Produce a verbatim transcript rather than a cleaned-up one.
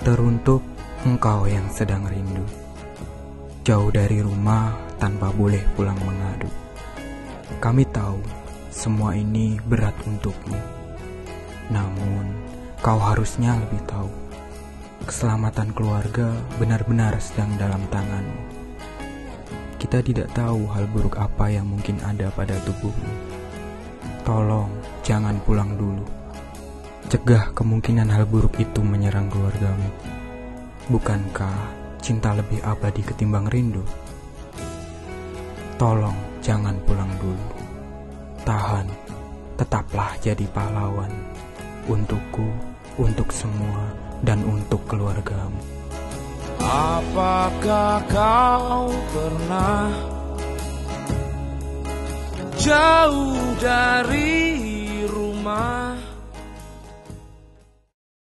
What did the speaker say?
Teruntuk engkau yang sedang rindu, jauh dari rumah tanpa boleh pulang mengadu. Kami tahu semua ini berat untukmu, namun kau harusnya lebih tahu. Keselamatan keluarga benar-benar sedang dalam tanganmu. Kita tidak tahu hal buruk apa yang mungkin ada pada tubuhmu. Tolong jangan pulang dulu. Cegah kemungkinan hal buruk itu menyerang keluargamu. Bukankah cinta lebih abadi ketimbang rindu? Tolong jangan pulang dulu. Tahan, tetaplah jadi pahlawan. Untukku, untuk semua, dan untuk keluargamu. Apakah kau pernah jauh dari rumah?